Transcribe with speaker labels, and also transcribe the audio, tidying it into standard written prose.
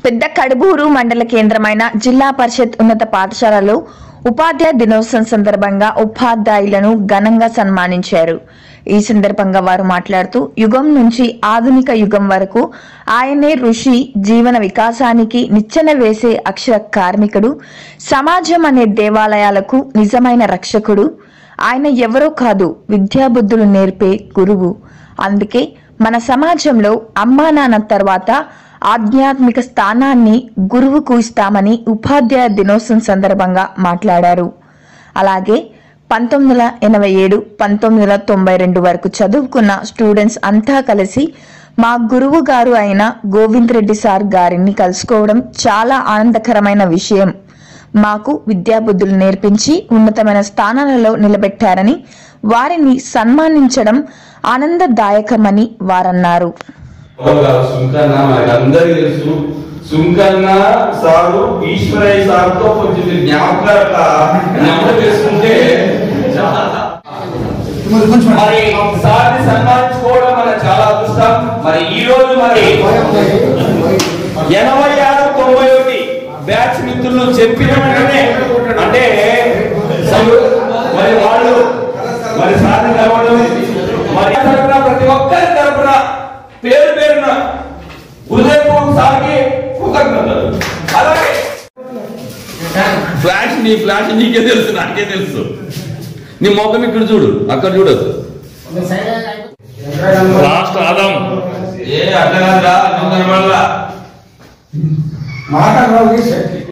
Speaker 1: పెద్ద కడుబూరు మండల కేంద్రమైన జిల్లా పరిషత్ ఉన్నత పాఠశాలలో ఉపాధ్యాయ దినోత్సవం సందర్భంగా ఉపాధ్యాయులను ఘనంగా సన్మానించారు. ఈ సందర్భంగా వారు మాట్లాడుతూ యుగం నుంచి ఆధునిక యుగం వరకు ఆయనే ఋషి, జీవన వికాసానికి నిచ్చెన వేసే అక్షర కార్మికుడు, సమాజం అనే దేవాలయాలకు నిజమైన రక్షకుడు. ఆయన ఎవరో కాదు, విద్యాబుద్ధులు నేర్పే గురువు. అందుకే మన సమాజంలో అమ్మా నాన్న తర్వాత ఆధ్యాత్మిక స్థానాన్ని గురువుకు ఇస్తామని ఉపాధ్యాయ దినోత్సవం సందర్భంగా మాట్లాడారు. అలాగే 1987, 1992 వరకు చదువుకున్న స్టూడెంట్స్ అంతా కలిసి మా గురువు గారు అయిన గోవింద్ రెడ్డి సార్ గారిని కలుసుకోవడం చాలా ఆనందకరమైన విషయం. మాకు విద్యాబుద్ధులు నేర్పించి ఉన్నతమైన స్థానాలలో నిలబెట్టారని, వారిని సన్మానించడం ఆనందదాయకమని వారన్నారు.
Speaker 2: సుంకన్న సారు ఈశ్వరయ్య సార్తో కొంచెం జ్ఞాపకం చేసుకుంటే మరి సార్ని సన్మానించుకోవడం మన చాలా అదృష్టం. మరి ఈ రోజు మరి 86, 91 బ్యాచ్ మిత్రులు చెప్పిన వెంటనే అంటే మరి వాళ్ళు మరి సార్ని కలవడం, మరి ప్రతి ఒక్కరి తరపున పేరు పేరున హృదయపూర్వక సార్కి కృతజ్ఞతలు. అలాగే ఫ్లాష్ నీకే తెలుసు, నాకే తెలుసు. నీ మొత్తం ఇక్కడ చూడు, అక్కడ చూడదు. లాస్ట్ ఆదాం ఏ అడ్డగా మాట